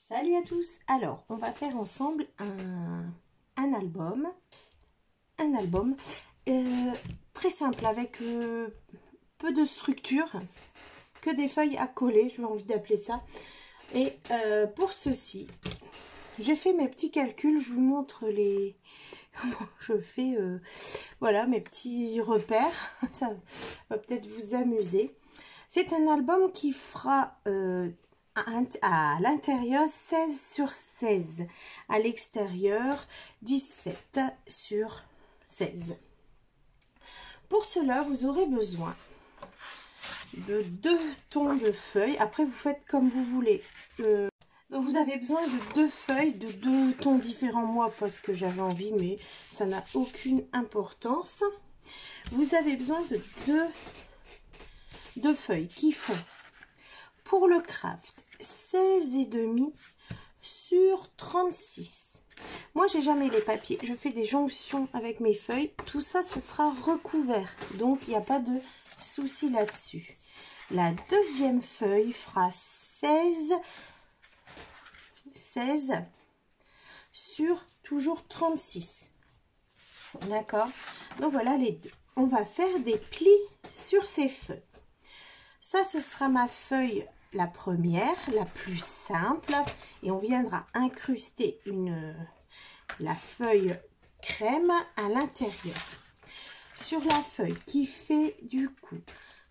Salut à tous. Alors, on va faire ensemble un album. Très simple avec peu de structure, que des feuilles à coller, j'ai envie d'appeler ça. Et pour ceci, j'ai fait mes petits calculs. Je vous montre comment je fais voilà, mes petits repères. Ça va peut-être vous amuser. C'est un album qui fera à l'intérieur 16 sur 16, à l'extérieur 17 sur 16. Pour cela, vous aurez besoin de 2 tons de feuilles. Après, vous faites comme vous voulez. Donc, vous avez besoin de 2 feuilles de 2 tons différents. Moi, parce que j'avais envie, mais ça n'a aucune importance. Vous avez besoin de 2 feuilles qui font, pour le craft, 16,5 sur 36. Moi, j'ai jamais les papiers. Je fais des jonctions avec mes feuilles. Tout ça, ce sera recouvert. Donc, il n'y a pas de souci là-dessus. La deuxième feuille fera 16 sur toujours 36. D'accord? Donc, voilà les deux. On va faire des plis sur ces feuilles. Ça, ce sera ma feuille, la première, la plus simple. Et on viendra incruster la feuille crème à l'intérieur. Sur la feuille qui fait du coup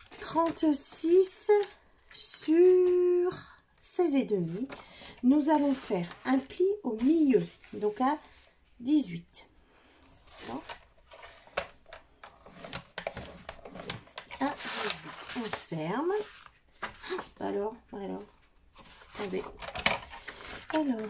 36 sur 16,5, nous allons faire un pli au milieu, donc à 18. Bon. À 18. On ferme. Alors, attendez. Alors,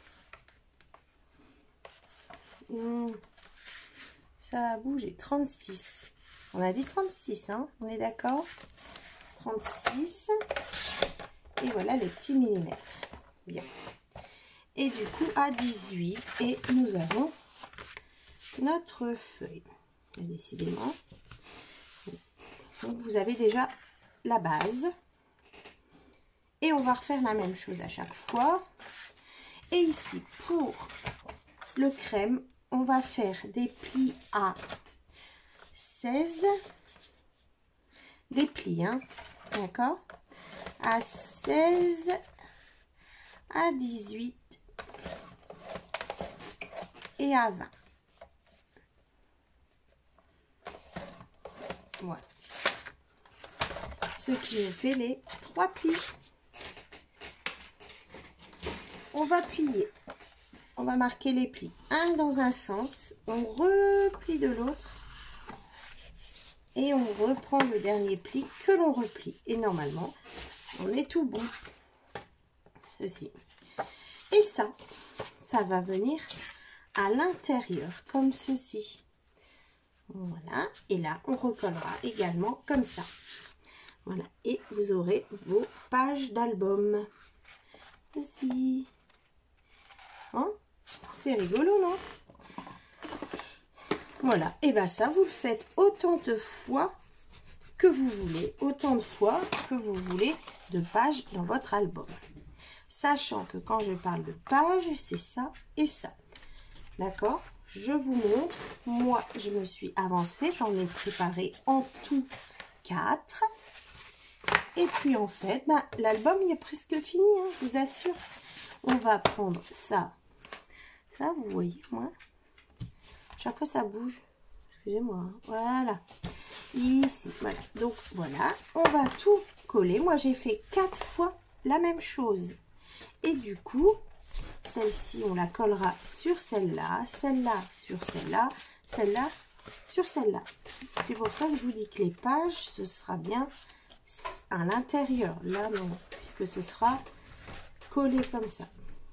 ça a bougé. 36. On a dit 36, hein, on est d'accord? 36. Et voilà les petits millimètres. Bien. Et du coup, à 18. Et nous avons notre feuille. Décidément. Donc, vous avez déjà la base. Et on va refaire la même chose à chaque fois. Et ici, pour le crème, on va faire des plis à 16. Des plis, hein, d'accord? À 16, à 18 et à 20. Voilà. Ce qui nous fait les 3 plis. On va plier. On va marquer les plis. Un dans un sens. On replie de l'autre. Et on reprend le dernier pli que l'on replie. Et normalement, on est tout bon. Ceci. Et ça va venir à l'intérieur comme ceci. Voilà. Et là, on recollera également comme ça. Voilà. Et vous aurez vos pages d'album. Ceci. Hein? C'est rigolo, non? Voilà. Et bien ça, vous le faites autant de fois que vous voulez. Autant de fois que vous voulez de pages dans votre album. Sachant que quand je parle de pages, c'est ça et ça. D'accord? Je vous montre. Moi, je me suis avancée. J'en ai préparé en tout 4. Et puis, en fait, l'album, il est presque fini, hein, je vous assure. On va prendre ça. Ça, vous voyez, moi. Chaque fois, ça bouge. Excusez-moi. Hein. Voilà. Ici, voilà. Donc, voilà. On va tout coller. Moi, j'ai fait 4 fois la même chose. Et du coup, celle-ci, on la collera sur celle-là. Celle-là sur celle-là. Celle-là sur celle-là. C'est pour ça que je vous dis que les pages, ce sera bien à l'intérieur. Là, non. Puisque ce sera collé comme ça.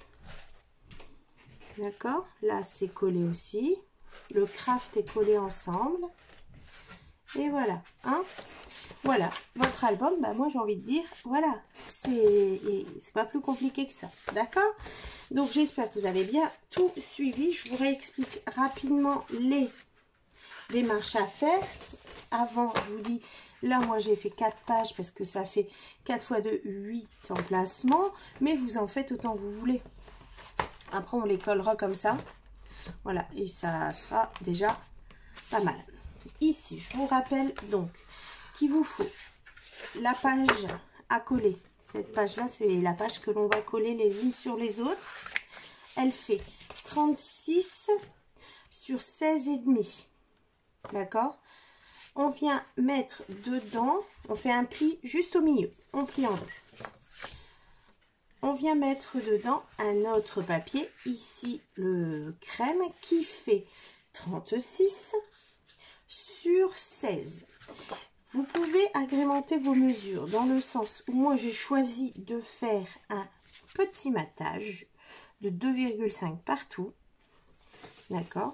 D'accord? Là, c'est collé aussi. Le craft est collé ensemble. Et voilà. Hein? Voilà. Votre album, moi, j'ai envie de dire, voilà. C'est pas plus compliqué que ça. D'accord? Donc, j'espère que vous avez bien tout suivi. Je vous réexplique rapidement les démarches à faire. Avant, je vous dis Là, moi, j'ai fait 4 pages parce que ça fait 4 fois 2, 8 emplacements. Mais vous en faites autant que vous voulez. Après, on les collera comme ça. Voilà, et ça sera déjà pas mal. Ici, je vous rappelle donc qu'il vous faut la page à coller. Cette page-là, c'est la page que l'on va coller les unes sur les autres. Elle fait 36 sur 16,5. D'accord? On vient mettre dedans, on fait un pli juste au milieu. On plie en deux. On vient mettre dedans un autre papier, ici le crème, qui fait 36 sur 16. Vous pouvez agrémenter vos mesures dans le sens où moi j'ai choisi de faire un petit matage de 2,5 partout. D'accord?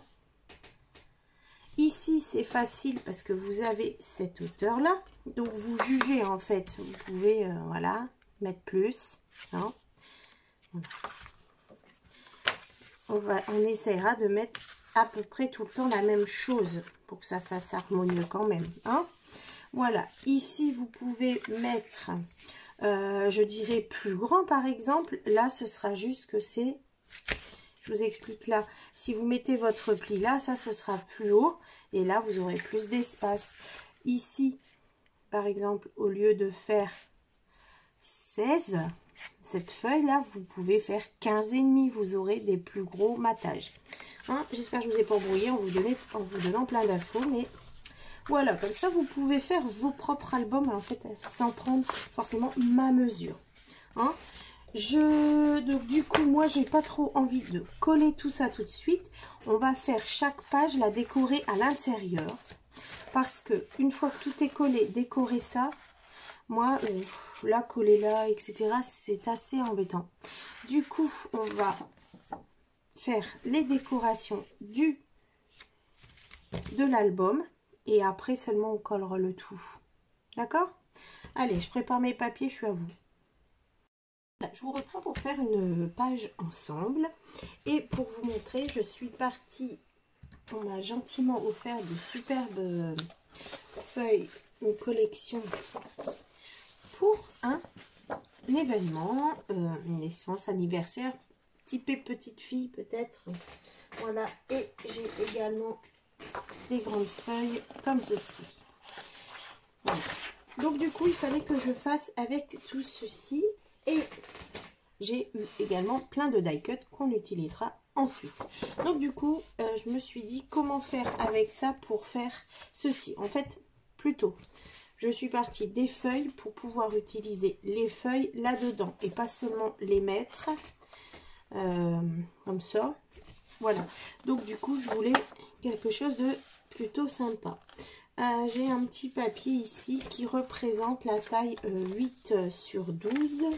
Ici c'est facile parce que vous avez cette hauteur là. Donc vous jugez en fait. Vous pouvez voilà, mettre plus. Hein? Voilà. On essaiera de mettre à peu près tout le temps la même chose pour que ça fasse harmonieux quand même. Hein? Voilà, ici vous pouvez mettre, je dirais plus grand par exemple. Là, ce sera juste que c'est, je vous explique là, si vous mettez votre pli là, ça ce sera plus haut et là vous aurez plus d'espace. Ici, par exemple, au lieu de faire 16, cette feuille là, vous pouvez faire 15,5, vous aurez des plus gros matages. Hein, j'espère que je vous ai pas embrouillé en vous donnant plein d'infos, mais voilà, comme ça, vous pouvez faire vos propres albums, en fait, sans prendre forcément ma mesure. Hein? Donc, du coup, moi, j'ai pas trop envie de coller tout ça tout de suite. On va faire chaque page, la décorer à l'intérieur. Parce que une fois que tout est collé, décorer ça, moi, là, coller là, etc., c'est assez embêtant. Du coup, on va faire les décorations de l'album. Et après seulement on collera le tout. D'accord? Allez, je prépare mes papiers, je suis à vous. Là, je vous reprends pour faire une page ensemble. Et pour vous montrer, je suis partie. On m'a gentiment offert de superbes feuilles, une collection pour un événement, une naissance, anniversaire, typé petite fille peut-être. Voilà, et j'ai également des grandes feuilles comme ceci. Voilà. Donc du coup il fallait que je fasse avec tout ceci et j'ai eu également plein de die cut qu'on utilisera ensuite. Donc du coup je me suis dit comment faire avec ça pour faire ceci. En fait plutôt je suis partie des feuilles pour pouvoir utiliser les feuilles là dedans et pas seulement les mettre comme ça. Voilà, donc du coup je voulais quelque chose de plutôt sympa. J'ai un petit papier ici qui représente la taille 8 sur 12,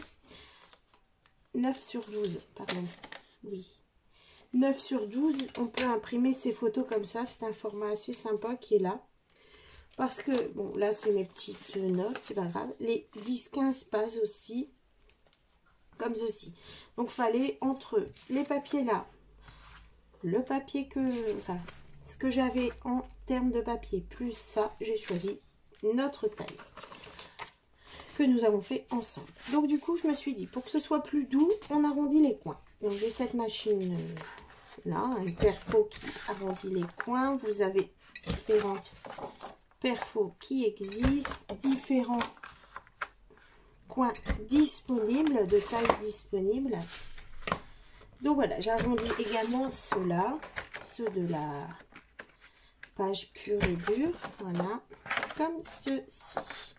9 sur 12, pardon, oui, 9 sur 12, on peut imprimer ces photos comme ça, c'est un format assez sympa qui est là. Parce que, bon, là c'est mes petites notes, c'est pas grave, les 10-15 pages aussi, comme ceci. Donc il fallait entre les papiers là, le papier enfin, ce que j'avais en termes de papier, plus ça, j'ai choisi notre taille que nous avons fait ensemble. Donc du coup, je me suis dit, pour que ce soit plus doux, on arrondit les coins. Donc j'ai cette machine là, un perfo qui arrondit les coins. Vous avez différentes perfos qui existent, différents coins disponibles, de taille disponible. Donc voilà, j'arrondis également ceux-là, ceux de la page pure et dure, voilà, comme ceci.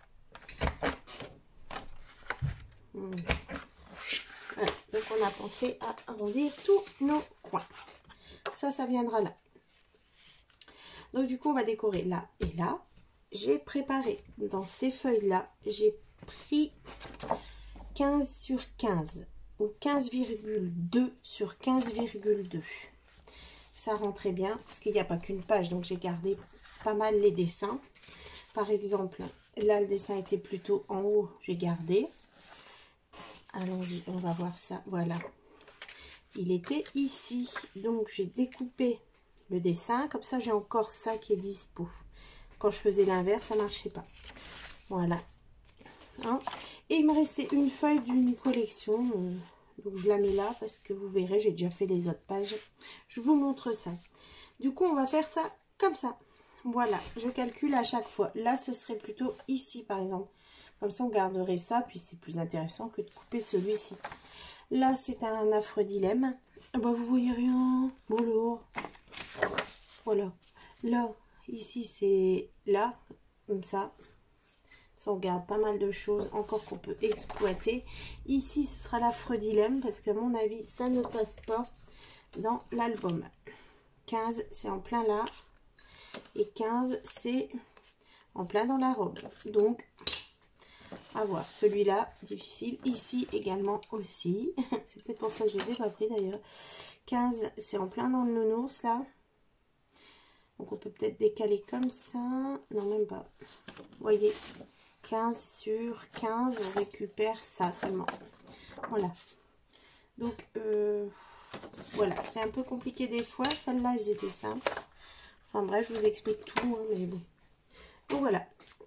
Voilà, donc on a pensé à arrondir tous nos coins. Ça viendra là. Donc du coup, on va décorer là et là. J'ai préparé dans ces feuilles-là, j'ai pris 15 sur 15 ou 15,2 sur 15,2. Ça rentrait bien parce qu'il n'y a pas qu'une page, donc j'ai gardé pas mal les dessins. Par exemple, là le dessin était plutôt en haut, j'ai gardé. Allons-y, on va voir ça. Voilà, il était ici, donc j'ai découpé le dessin comme ça, j'ai encore ça qui est dispo. Quand je faisais l'inverse, ça marchait pas. Voilà. Hein, et il me restait une feuille d'une collection. Donc je la mets là parce que vous verrez, j'ai déjà fait les autres pages. Je vous montre ça. Du coup, on va faire ça comme ça. Voilà, je calcule à chaque fois. Là, ce serait plutôt ici, par exemple. Comme ça, on garderait ça, puis c'est plus intéressant que de couper celui-ci. Là, c'est un affreux dilemme. Ah bah, vous voyez rien. Bon, voilà. Là, ici, c'est là, comme ça. Ça, on garde pas mal de choses encore qu'on peut exploiter. Ici, ce sera l'affreux dilemme, parce qu'à mon avis, ça ne passe pas dans l'album. 15, c'est en plein là. Et 15, c'est en plein dans la robe. Donc, à voir. Celui-là, difficile. Ici également aussi. C'est peut-être pour ça que je ne les ai pas pris d'ailleurs. 15, c'est en plein dans le nounours là. Donc, on peut peut-être décaler comme ça. Non, même pas. Vous voyez, 15 sur 15, on récupère ça seulement. Voilà. Donc, voilà. C'est un peu compliqué des fois. Celles-là, elles étaient simples. Enfin bref, je vous explique tout, hein, mais bon. Donc voilà.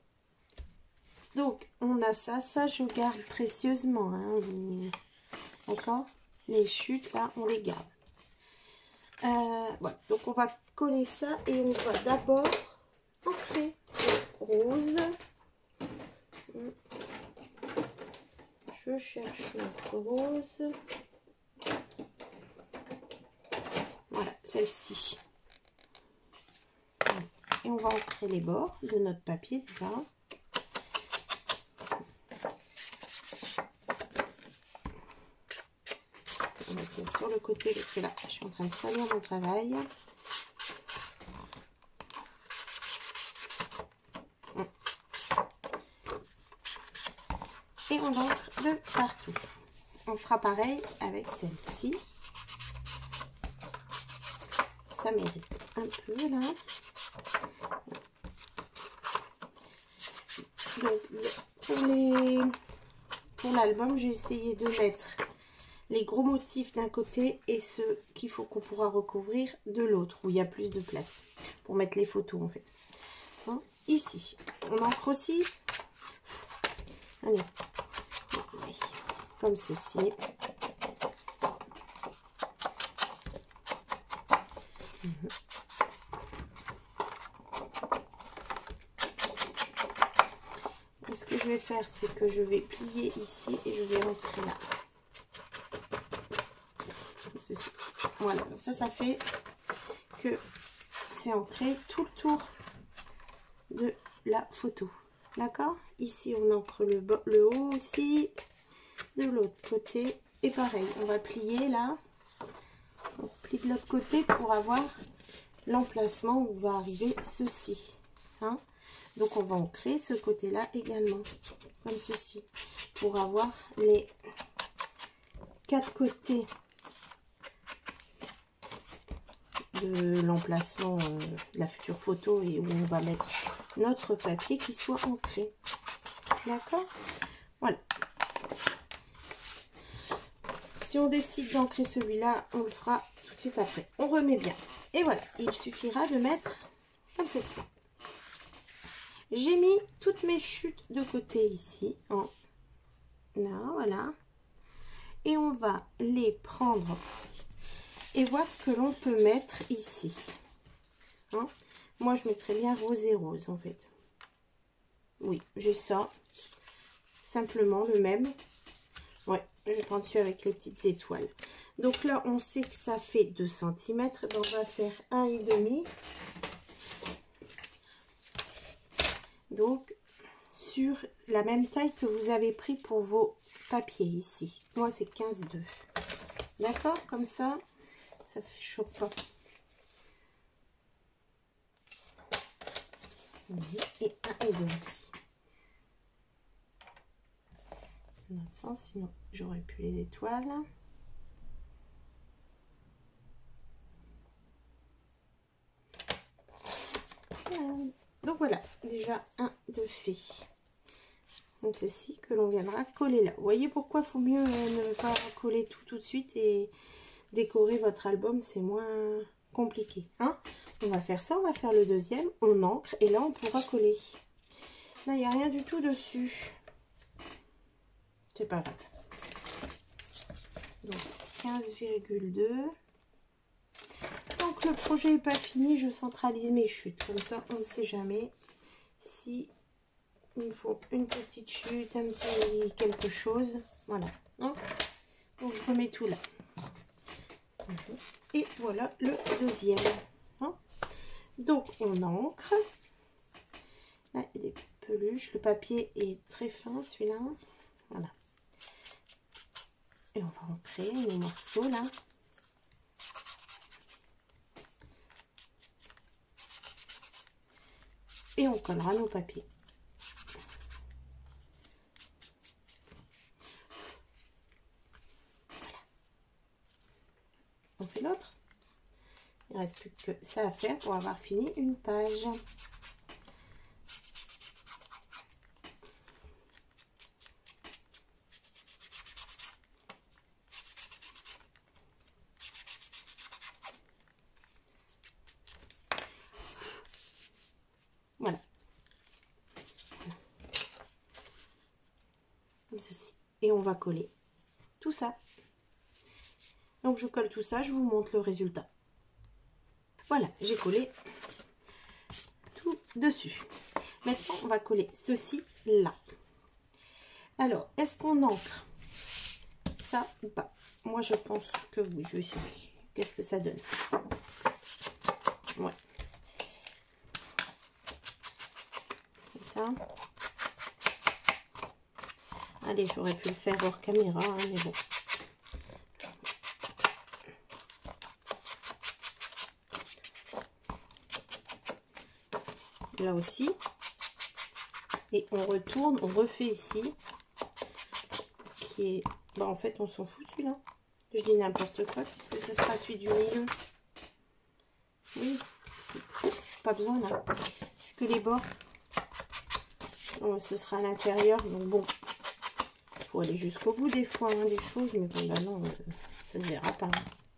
Donc on a ça. Ça, je garde précieusement. Hein, d'accord? Les chutes, là, on les garde. Voilà. Donc on va coller ça et on va d'abord ancrer le rose. Je cherche notre rose. Voilà, celle-ci. Et on va ancrer les bords de notre papier déjà. On va se mettre sur le côté parce que là, je suis en train de salir mon travail. Et on ancre de partout. On fera pareil avec celle-ci. Ça mérite un peu là. Donc, pour l'album, j'ai essayé de mettre les gros motifs d'un côté et ceux qu'il faut qu'on pourra recouvrir de l'autre, où il y a plus de place pour mettre les photos en fait. Hein, ici, on ancre aussi. Allez, comme ceci. Et ce que je vais faire, c'est que je vais plier ici et je vais ancrer là. Comme ceci. Voilà, comme ça fait que c'est ancré tout le tour de la photo. D'accord? Ici, on ancre le haut aussi, de l'autre côté. Et pareil, on va plier là. On plie de l'autre côté pour avoir l'emplacement où va arriver ceci. Hein? Donc, on va ancrer ce côté-là également, comme ceci, pour avoir les 4 côtés de l'emplacement de la future photo et où on va mettre notre papier qui soit ancré. D'accord? Voilà. Si on décide d'ancrer celui-là, on le fera tout de suite après. On remet bien. Et voilà, il suffira de mettre comme ceci. J'ai mis toutes mes chutes de côté ici. Là, voilà. Et on va les prendre et voir ce que l'on peut mettre ici. Hein? Moi, je mettrais bien rose et rose, en fait. Oui, j'ai ça. Simplement le même. Ouais, je prends dessus avec les petites étoiles. Donc là, on sait que ça fait 2 cm. Donc, on va faire 1,5. Donc, sur la même taille que vous avez pris pour vos papiers ici. Moi, c'est 15,2. D'accord? Comme ça, ça ne choque pas. Et 1,5. Dans l'autre sens, sinon j'aurais pu les étoiles. Donc voilà, déjà un de fait. Donc ceci que l'on viendra coller là. Vous voyez pourquoi il faut mieux ne pas coller tout de suite et décorer votre album, c'est moins compliqué. Hein? On va faire ça, on va faire le deuxième, on ancre et là on pourra coller. Là, il n'y a rien du tout dessus. C'est pas grave. Donc, 15,2. Tant que le projet n'est pas fini, je centralise mes chutes. Comme ça, on ne sait jamais si il me faut une petite chute, un petit quelque chose. Voilà. Donc, je remets tout là. Et voilà le deuxième. Donc, on ancre. Là, il y a des peluches. Le papier est très fin, celui-là. Voilà. Et on va ancrer les morceaux, là. Et on collera nos papiers. Voilà. On fait l'autre. Il ne reste plus que ça à faire pour avoir fini une page. Voilà. Comme ceci. Et on va coller tout ça. Donc je colle tout ça, je vous montre le résultat. Voilà, j'ai collé tout dessus. Maintenant, on va coller ceci là. Alors, est-ce qu'on ancre ça ou pas? Moi, je pense que oui. Je vais essayer. Qu'est-ce que ça donne? Ouais. Comme ça. Allez, j'aurais pu le faire hors caméra, hein, mais bon. Là aussi. Et on retourne, on refait ici. Qui est... Bah, en fait, on s'en fout celui-là. Je dis n'importe quoi puisque ce sera celui du milieu. Oui. Pas besoin là. Parce que les bords, ce sera à l'intérieur. Donc bon, il faut aller jusqu'au bout des fois, hein, des choses. Mais bon, bah non, ça se verra pas.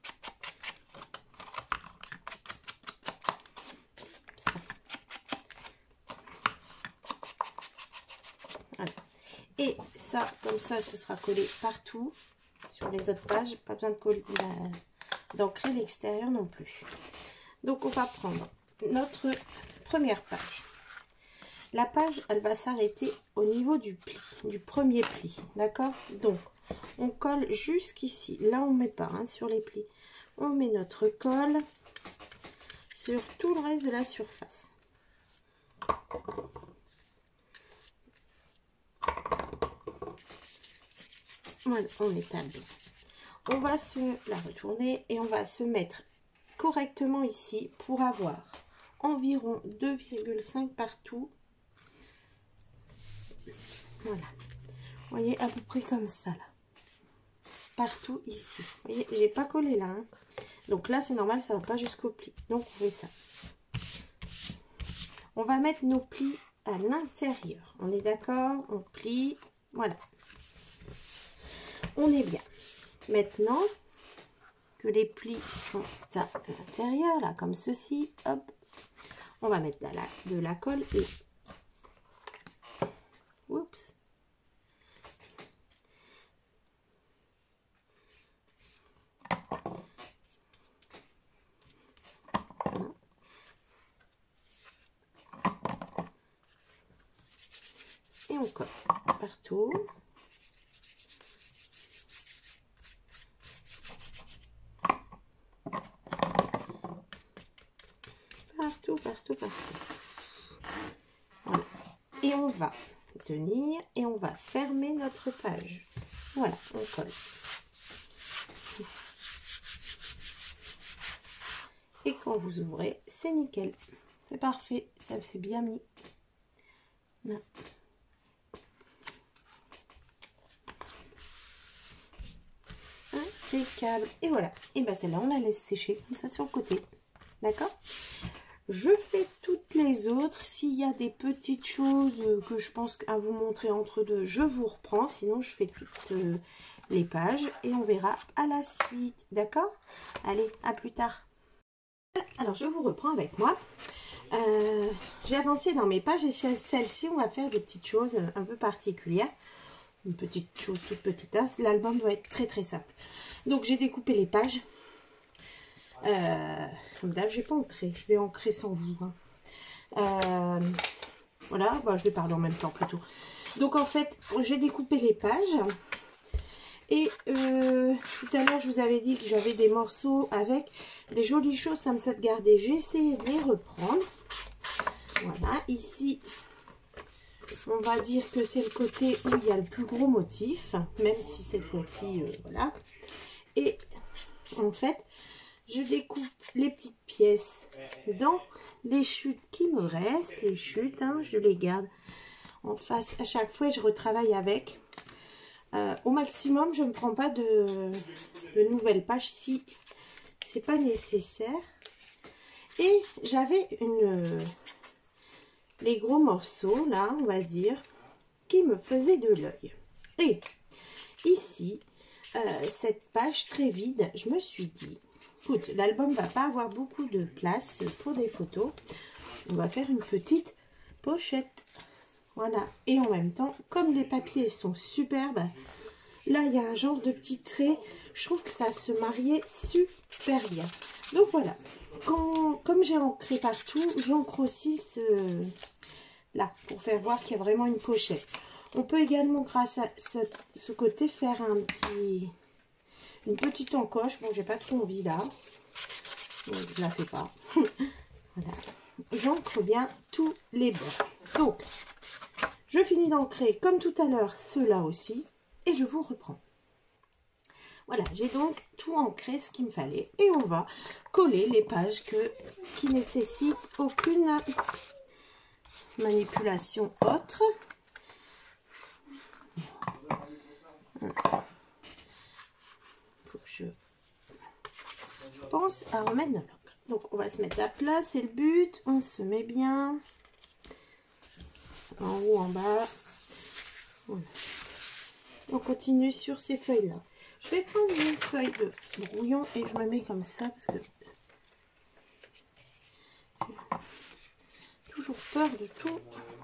Voilà. Et ça, comme ça, ce sera collé partout sur les autres pages. Pas besoin de coller, d'ancrer l'extérieur non plus. Donc, on va prendre notre première page. La page, elle va s'arrêter au niveau du pli, du premier pli. D'accord? Donc, on colle jusqu'ici. Là, on ne met pas hein, sur les plis. On met notre colle sur tout le reste de la surface. Voilà, on établit. On va se la retourner et on va se mettre correctement ici pour avoir environ 2,5 partout. Voilà. Vous voyez, à peu près comme ça, là. Partout ici. Vous voyez, j'ai pas collé là. Hein. Donc là, c'est normal, ça va pas jusqu'au pli. Donc, on fait ça. On va mettre nos plis à l'intérieur. On est d'accord? On plie. Voilà. On est bien. Maintenant que les plis sont à l'intérieur, là, comme ceci, hop, on va mettre de la colle et... Oups. Et on colle partout. Partout. Voilà. Et on va tenir et on va fermer notre page. Voilà, on colle. Et quand vous ouvrez, c'est nickel. C'est parfait, ça s'est bien mis. Là. Impeccable. Et voilà. Et bien celle-là, on la laisse sécher comme ça sur le côté. D'accord? Je fais toutes les autres. S'il y a des petites choses que je pense à vous montrer entre deux, je vous reprends. Sinon, je fais toutes les pages et on verra à la suite. D'accord? Allez, à plus tard. Alors, je vous reprends avec moi. J'ai avancé dans mes pages et sur celle-ci, on va faire des petites choses un peu particulières. Une petite chose toute petite. Hein. L'album doit être très très simple. Donc, j'ai découpé les pages. Comme d'hab, je n'ai pas ancré. Je vais ancrer sans vous. Hein. Voilà, bah, je vais parler en même temps plutôt. Donc, en fait, j'ai découpé les pages. Et tout à l'heure, je vous avais dit que j'avais des morceaux avec des jolies choses comme ça de garder. J'ai essayé de les reprendre. Voilà, ici, on va dire que c'est le côté où il y a le plus gros motif, même si cette fois-ci, voilà. Et en fait, je découpe les petites pièces dans les chutes qui me restent. Les chutes, hein, je les garde en face à chaque fois et je retravaille avec. Au maximum, je ne prends pas de nouvelles pages si c'est pas nécessaire. Et j'avais les gros morceaux, là, on va dire, qui me faisaient de l'œil. Et ici, cette page très vide, je me suis dit, écoute, l'album va pas avoir beaucoup de place pour des photos. On va faire une petite pochette. Voilà. Et en même temps, comme les papiers sont superbes, là, il y a un genre de petit trait. Je trouve que ça se mariait super bien. Donc, voilà. Comme j'ai ancré partout, j'ancre aussi là, pour faire voir qu'il y a vraiment une pochette. On peut également, grâce à ce côté, faire une petite encoche. Bon, j'ai pas trop envie là. Donc, je la fais pas. Voilà. J'ancre bien tous les bords. Donc, je finis d'ancrer comme tout à l'heure ceux-là aussi. Et je vous reprends. Voilà, j'ai donc tout ancré ce qu'il me fallait. Et on va coller les pages qui nécessitent aucune manipulation autre. Faut que je pense à remettre de l'encre. Donc on va se mettre à plat, c'est le but. On se met bien. En haut, en bas. Voilà. On continue sur ces feuilles-là. Je vais prendre une feuille de brouillon et je me mets comme ça parce que j'ai toujours peur de tout.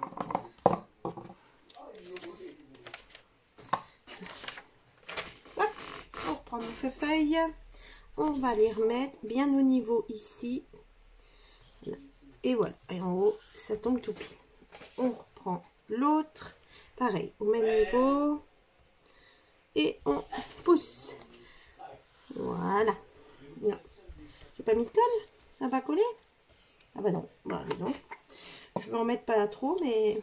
Hop, on reprend nos feuilles. On va les remettre bien au niveau ici. Et voilà. Et en haut, ça tombe tout pile. On reprend l'autre. Pareil, au même niveau. Et on pousse. Voilà. Non. J'ai pas mis de colle? Ça va coller? Ah bah non. Bah non. Je vais en mettre pas trop, mais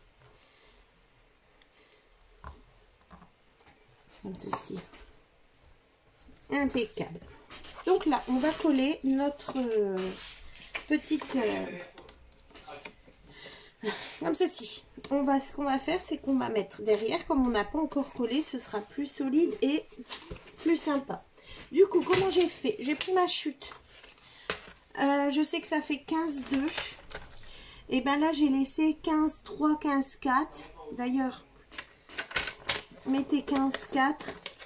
comme ceci. Impeccable. Donc là, on va coller notre petite comme ceci. Ce qu'on va faire, c'est qu'on va mettre derrière, comme on n'a pas encore collé, ce sera plus solide et plus sympa. Du coup, comment j'ai fait? J'ai pris ma chute. Je sais que ça fait 15,2. Et bien là, j'ai laissé 15,3, 15,4. D'ailleurs, mettez 15,4.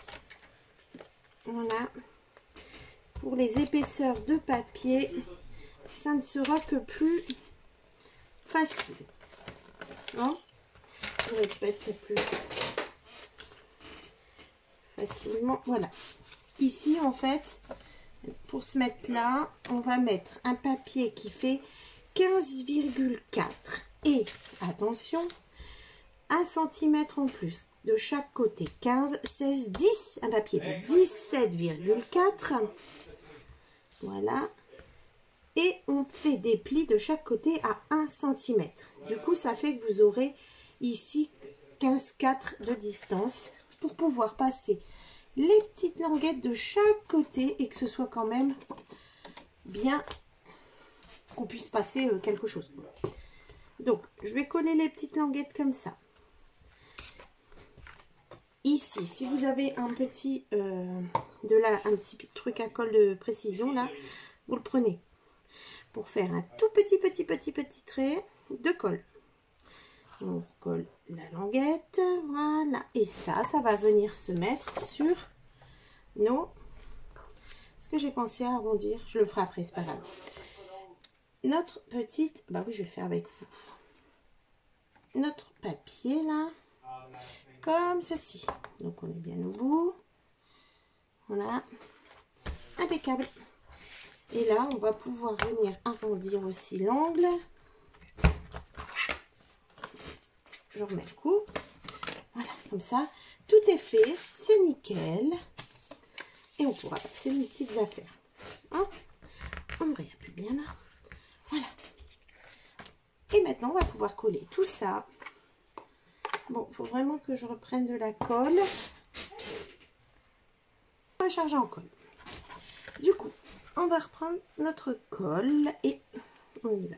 Voilà. Pour les épaisseurs de papier, ça ne sera que plus facile. Non? Je répète plus facilement. Voilà. Ici, en fait, pour se mettre là, on va mettre un papier qui fait 15,4 et, attention, 1 cm en plus de chaque côté. 15, 16, 10, un papier de 17,4. Voilà. Et on fait des plis de chaque côté à 1 cm. Du coup, ça fait que vous aurez ici 15,4 de distance pour pouvoir passer les petites languettes de chaque côté et que ce soit quand même bien, qu'on puisse passer quelque chose. Donc, je vais coller les petites languettes comme ça. Ici, si vous avez un petit, un petit truc à colle de précision, là, vous le prenez pour faire un tout petit trait de colle. On colle la languette, voilà. Et ça va venir se mettre sur nos... Est-ce que j'ai pensé à arrondir? Je le ferai après, c'est pas grave. notre petite, bah oui, je vais le faire avec vous, notre papier là, comme ceci. Donc on est bien au bout, voilà, impeccable. Et là on va pouvoir venir arrondir aussi l'angle. Je remets le coup, voilà, comme ça tout est fait, c'est nickel. Et on pourra passer nos petites affaires, hein. On ne regarde plus bien là, voilà. Et maintenant on va pouvoir coller tout ça. Bon, il faut vraiment que je reprenne de la colle. On va charger en colle. Du coup, on va reprendre notre colle et on y va.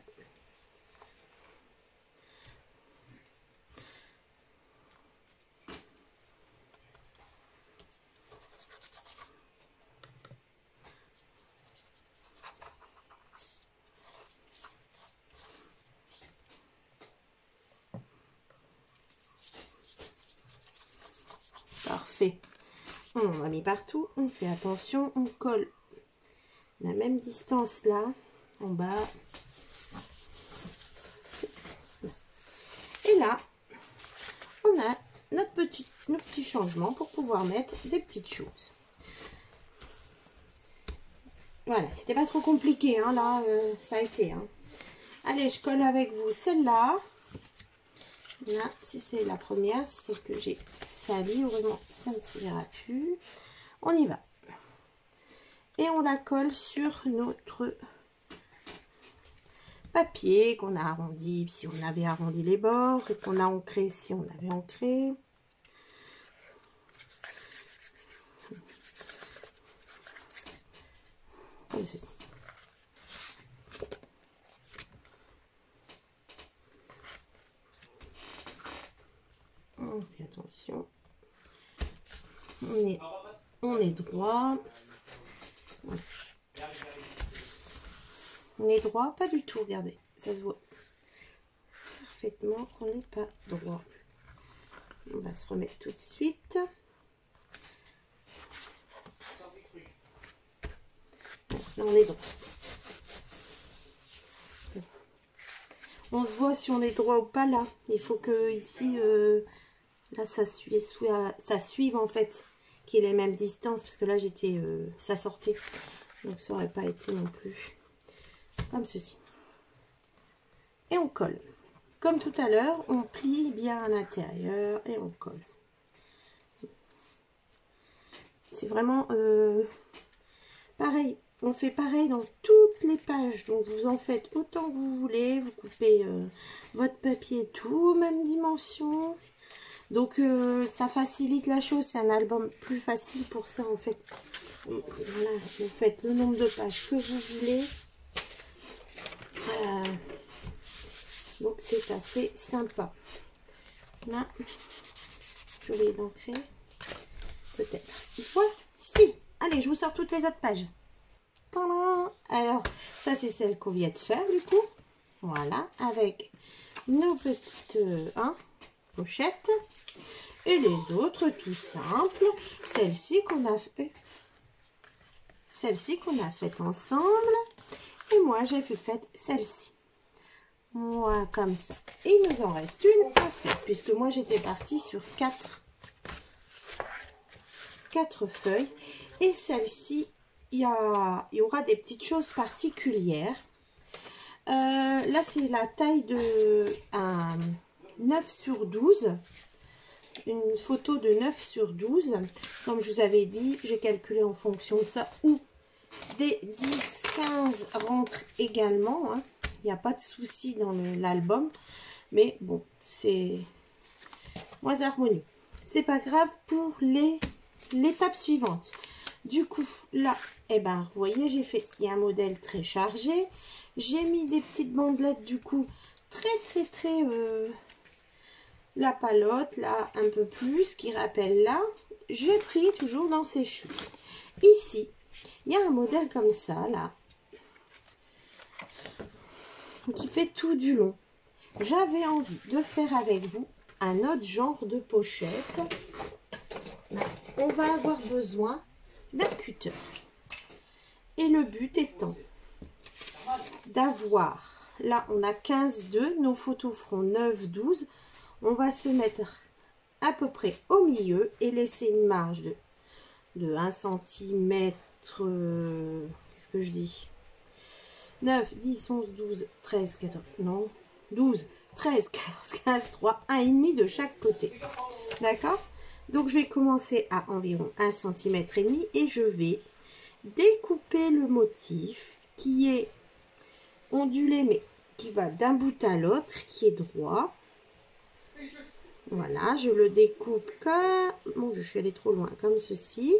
Parfait. On a mis partout, on fait attention, on colle la même distance là, en bas. Et là, on a nos petits changements pour pouvoir mettre des petites choses. Voilà, c'était pas trop compliqué, hein, là, ça a été. Hein. Allez, je colle avec vous celle-là. Là, si c'est la première, c'est celle que j'ai salie. Heureusement, ça ne se verra plus. On y va. Et on la colle sur notre papier qu'on a arrondi, si on avait arrondi les bords, et qu'on a ancré si on avait ancré. Comme ceci. On fait attention. On est droit. Voilà. On est droit, pas du tout, regardez, ça se voit parfaitement qu'on n'est pas droit. On va se remettre tout de suite. Bon, là on est droit. On se voit si on est droit ou pas là. Il faut que ici, là ça suive en fait, qu'il ait les mêmes distances, parce que là j'étais, ça sortait, donc ça aurait pas été non plus comme ceci. Et on colle. Comme tout à l'heure, on plie bien à l'intérieur et on colle. C'est vraiment pareil. On fait pareil dans toutes les pages. Donc vous en faites autant que vous voulez. Vous coupez votre papier et tout, même dimension. Donc ça facilite la chose. C'est un album plus facile pour ça en fait. Voilà, vous faites le nombre de pages que vous voulez. Donc c'est assez sympa. Là, j'ai oublié d'ancrer. Peut-être. Voici. Allez, je vous sors toutes les autres pages. Tadam! Alors, ça c'est celle qu'on vient de faire du coup. Voilà, avec nos petites pochettes. Et les autres, tout simple. Celle-ci qu'on a fait. Celle-ci qu'on a faite ensemble. Et moi, j'ai fait celle-ci. Moi, comme ça. Et il nous en reste une à faire, puisque moi, j'étais partie sur 4 feuilles. Et celle-ci, il y aura des petites choses particulières. Là, c'est la taille de un 9 sur 12. Une photo de 9 sur 12. Comme je vous avais dit, j'ai calculé en fonction de ça. Ou des 10-15 rentrent également. Hein. Il n'y a pas de souci dans l'album. Mais bon, c'est moins harmonieux. C'est pas grave pour l'étape suivante. Du coup, là, eh ben, vous voyez, il y a un modèle très chargé. J'ai mis des petites bandelettes, du coup, très, la palotte, là, un peu plus, qui rappelle là. J'ai pris toujours dans ces chutes. Ici, il y a un modèle comme ça, là, qui fait tout du long. J'avais envie de faire avec vous un autre genre de pochette. Là, on va avoir besoin d'un cutter. Et le but étant d'avoir, là on a 15, 2, nos photos feront 9, 12. On va se mettre à peu près au milieu et laisser une marge de 1 cm, qu'est-ce que je dis, 9, 10, 11, 12, 13, 14, non, 12, 13, 14, 15, 3, 1,5 de chaque côté. D'accord? Donc, je vais commencer à environ 1,5 cm et je vais découper le motif qui est ondulé, mais qui va d'un bout à l'autre, qui est droit. Voilà, je le découpe comme... Bon, je suis allée trop loin, comme ceci.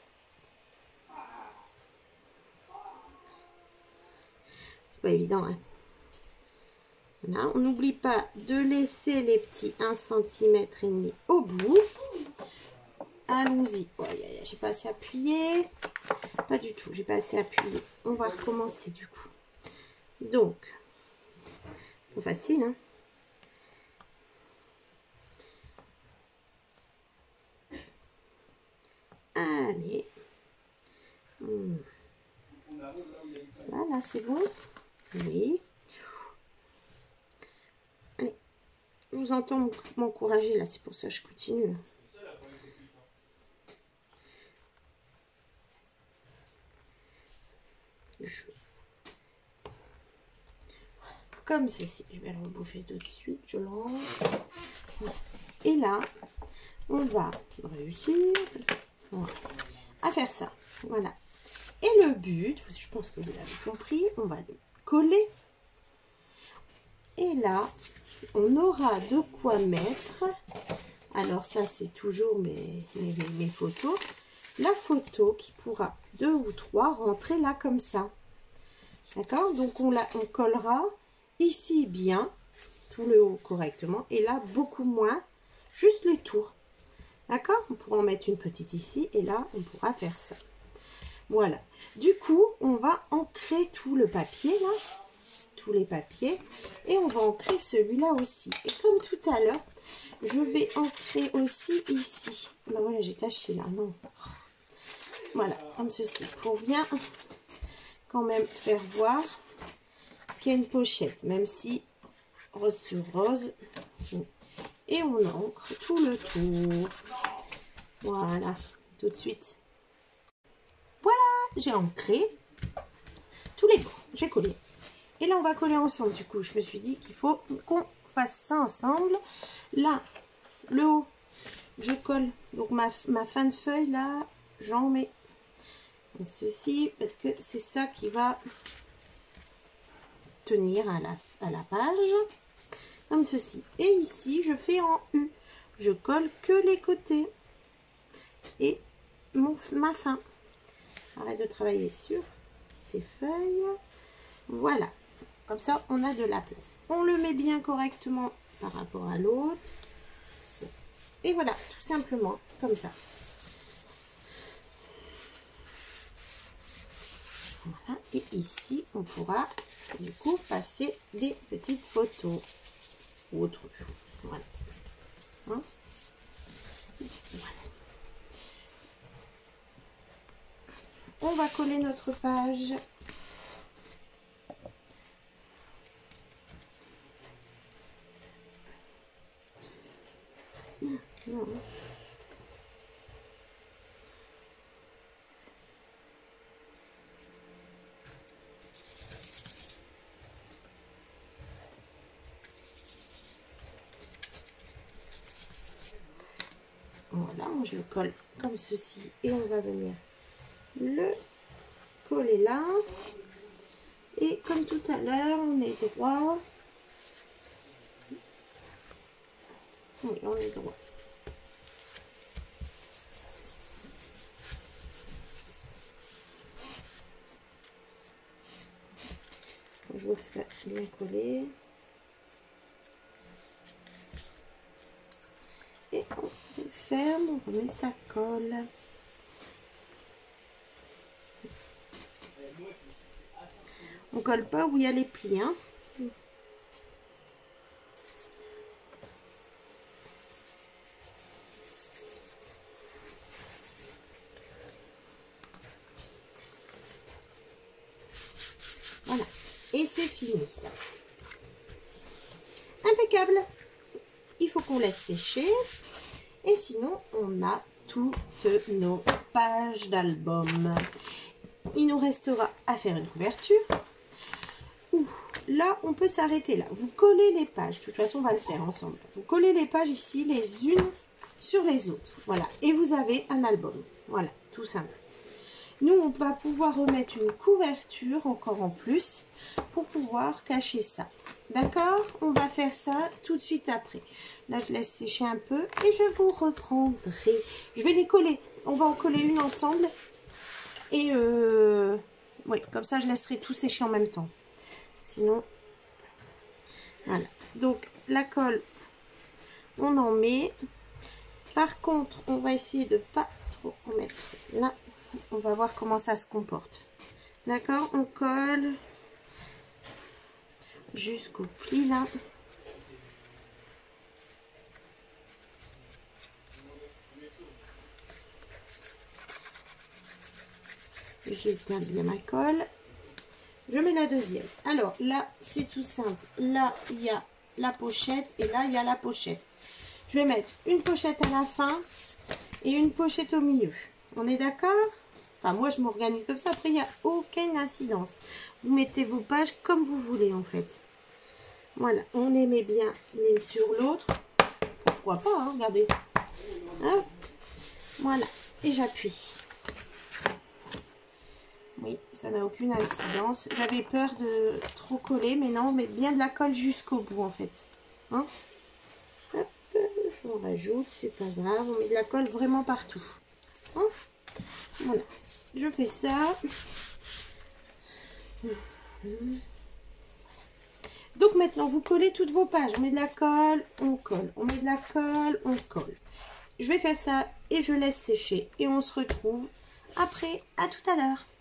C'est pas évident, hein. Voilà, on n'oublie pas de laisser les petits 1,5 cm au bout. Allons-y. Oh, j'ai pas assez appuyé. Pas du tout, j'ai pas assez appuyé. On va recommencer du coup. Donc, c'est facile, hein. Allez. Voilà, c'est bon. Oui. Allez. Je vous entends m'encourager là, c'est pour ça que je continue. Comme ceci. Je vais le reboucher tout de suite. Je l'enlève. Et là, on va réussir à faire ça. Voilà. Et le but, je pense que vous l'avez compris, on va le coller. Et là, on aura de quoi mettre. Alors ça, c'est toujours mes photos. La photo qui pourra 2 ou 3 rentrer là comme ça. D'accord? Donc on collera ici bien, tout le haut correctement. Et là, beaucoup moins, juste les tours. D'accord? On pourra en mettre une petite ici. Et là, on pourra faire ça. Voilà. Du coup, on va ancrer tout le papier là. Tous les papiers. Et on va ancrer celui-là aussi. Et comme tout à l'heure, je vais ancrer aussi ici. Ben voilà, j'ai taché là. Non. Voilà, comme ceci. Pour bien quand même faire voir qu'il y a une pochette. Même si rose sur rose. Et on ancre tout le tour. Voilà. Tout de suite. Voilà, j'ai ancré tous les bouts. J'ai collé. Et là, on va coller ensemble. Du coup, je me suis dit qu'il faut qu'on fasse ça ensemble. Là, le haut, je colle. Donc, ma fin de feuille, là, j'en mets ceci. Parce que c'est ça qui va tenir à la page. Comme ceci. Et ici, je fais en U. Je colle que les côtés. Et ma fin. Arrête de travailler sur tes feuilles. Voilà. Comme ça, on a de la place. On le met bien correctement par rapport à l'autre. Et voilà, tout simplement, comme ça. Voilà. Et ici, on pourra, du coup, passer des petites photos. Ou autre chose. Voilà. Hein? Voilà. On va coller notre page. Non. Voilà, je le colle comme ceci et on va venir le coller là. Et comme tout à l'heure, on est droit. Oui, on est droit. Je vois que c'est bien collé. Et on ferme, on remet sa colle. On colle pas où il y a les plis, hein. Voilà. Et c'est fini ça. Impeccable. Il faut qu'on laisse sécher. Et sinon, on a toutes nos pages d'album. Il nous restera à faire une couverture. Là, on peut s'arrêter là. Vous collez les pages. De toute façon, on va le faire ensemble. Vous collez les pages ici, les unes sur les autres. Voilà. Et vous avez un album. Voilà, tout simple. Nous, on va pouvoir remettre une couverture encore en plus pour pouvoir cacher ça. D'accord? On va faire ça tout de suite après. Là, je laisse sécher un peu et je vous reprendrai. Je vais les coller. On va en coller une ensemble. Et oui, comme ça, je laisserai tout sécher en même temps. Sinon, voilà. Donc, la colle, on en met. Par contre, on va essayer de pas trop en mettre là. On va voir comment ça se comporte. D'accord? On colle jusqu'au pli là. J'étale bien ma colle. Je mets la deuxième. Alors là, c'est tout simple. Là, il y a la pochette et là, il y a la pochette. Je vais mettre une pochette à la fin et une pochette au milieu. On est d'accord? Enfin, moi, je m'organise comme ça. Après, il n'y a aucune incidence. Vous mettez vos pages comme vous voulez, en fait. Voilà. On les met bien l'une sur l'autre. Pourquoi pas, hein, regardez. Hop. Voilà. Et j'appuie. Oui, ça n'a aucune incidence. J'avais peur de trop coller, mais non, on met bien de la colle jusqu'au bout, en fait. Hein? Hop, j'en rajoute, c'est pas grave. On met de la colle vraiment partout. Hein? Voilà. Je fais ça. Donc maintenant, vous collez toutes vos pages. On met de la colle, on colle. On met de la colle, on colle. Je vais faire ça et je laisse sécher. Et on se retrouve après. À tout à l'heure.